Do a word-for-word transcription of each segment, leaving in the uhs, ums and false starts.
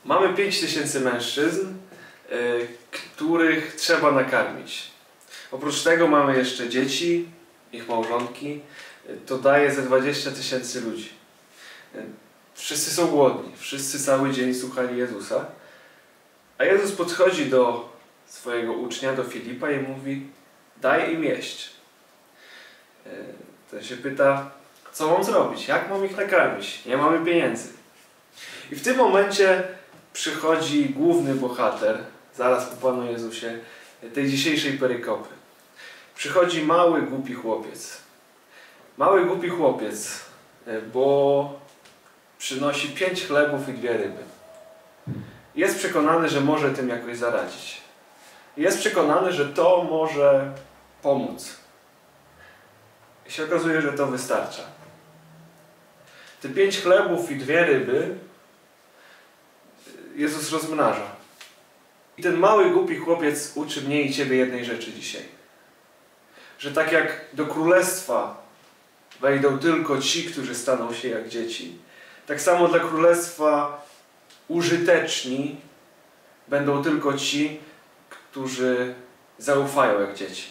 Mamy pięć tysięcy mężczyzn, y, których trzeba nakarmić. Oprócz tego mamy jeszcze dzieci, ich małżonki. Y, to daje ze dwadzieścia tysięcy ludzi. Y, wszyscy są głodni, wszyscy cały dzień słuchali Jezusa. A Jezus podchodzi do swojego ucznia, do Filipa i mówi: daj im jeść. Y, ten się pyta, co mam zrobić? Jak mam ich nakarmić? Nie mamy pieniędzy. I w tym momencie przychodzi główny bohater, zaraz po Panu Jezusie, tej dzisiejszej perykopy. Przychodzi mały, głupi chłopiec. Mały, głupi chłopiec, bo przynosi pięć chlebów i dwie ryby. Jest przekonany, że może tym jakoś zaradzić. Jest przekonany, że to może pomóc. I się okazuje, że to wystarcza. Te pięć chlebów i dwie ryby Jezus rozmnaża. I ten mały, głupi chłopiec uczy mnie i Ciebie jednej rzeczy dzisiaj. Że tak jak do królestwa wejdą tylko ci, którzy staną się jak dzieci, tak samo dla królestwa użyteczni będą tylko ci, którzy zaufają jak dzieci.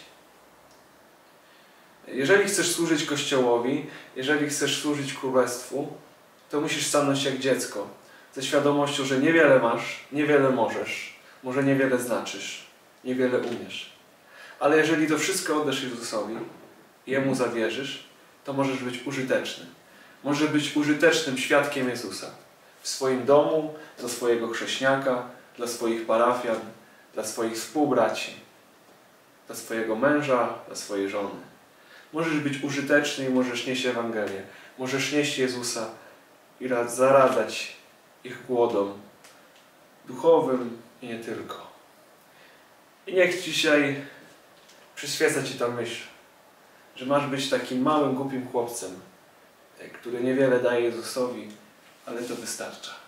Jeżeli chcesz służyć Kościołowi, jeżeli chcesz służyć Królestwu, to musisz stanąć jak dziecko, ze świadomością, że niewiele masz, niewiele możesz, może niewiele znaczysz, niewiele umiesz. Ale jeżeli to wszystko oddasz Jezusowi i Jemu zawierzysz, to możesz być użyteczny. Możesz być użytecznym świadkiem Jezusa w swoim domu, dla swojego chrześniaka, dla swoich parafian, dla swoich współbraci, dla swojego męża, dla swojej żony. Możesz być użyteczny i możesz nieść Ewangelię. Możesz nieść Jezusa i zaradzać ich głodom duchowym i nie tylko. I niech dzisiaj przyświeca Ci ta myśl, że masz być takim małym, głupim chłopcem, który niewiele daje Jezusowi, ale to wystarcza.